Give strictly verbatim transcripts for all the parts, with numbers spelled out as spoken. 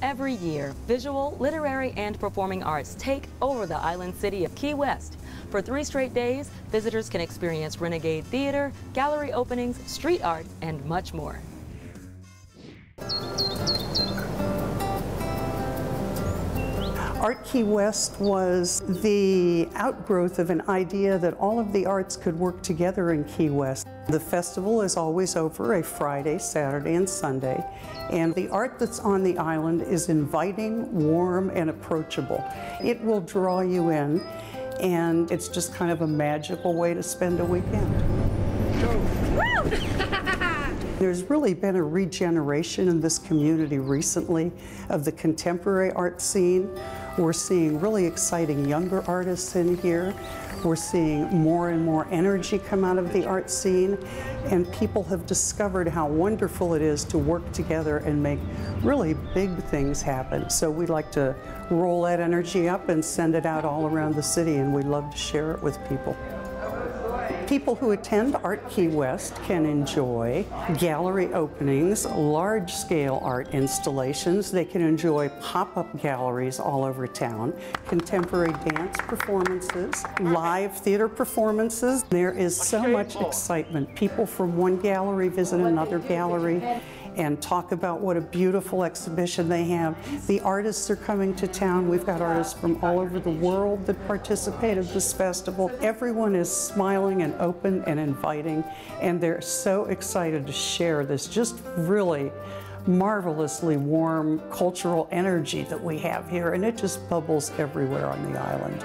Every year, visual, literary, and performing arts take over the island city of Key West. For three straight days, visitors can experience Renegade Theater, gallery openings, street art, and much more. Art Key West was the outgrowth of an idea that all of the arts could work together in Key West. The festival is always over a Friday, Saturday, and Sunday, and the art that's on the island is inviting, warm, and approachable. It will draw you in, and it's just kind of a magical way to spend a weekend. There's really been a regeneration in this community recently of the contemporary art scene. We're seeing really exciting younger artists in here. We're seeing more and more energy come out of the art scene, and people have discovered how wonderful it is to work together and make really big things happen. So we like to roll that energy up and send it out all around the city, and we love to share it with people. People who attend Art Key West can enjoy gallery openings, large-scale art installations. They can enjoy pop-up galleries all over town, contemporary dance performances, live theater performances. There is so much excitement. People from one gallery visit another gallery and talk about what a beautiful exhibition they have. The artists are coming to town. We've got artists from all over the world that participate at this festival. Everyone is smiling and open and inviting, and they're so excited to share this just really marvelously warm cultural energy that we have here, and it just bubbles everywhere on the island.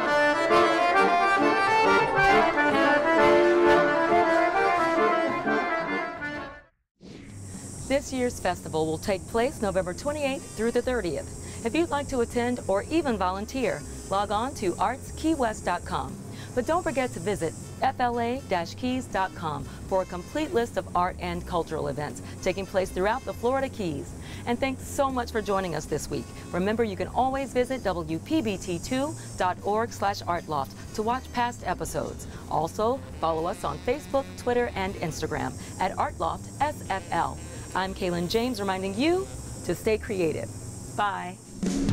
This year's festival will take place November twenty-eighth through the thirtieth. If you'd like to attend or even volunteer, log on to arts key west dot com. But don't forget to visit F L A keys dot com for a complete list of art and cultural events taking place throughout the Florida Keys. And thanks so much for joining us this week. Remember, you can always visit W P B T two dot org slash art loft to watch past episodes. Also, follow us on Facebook, Twitter, and Instagram at Art Loft S F L. I'm Kaylin James reminding you to stay creative. Bye.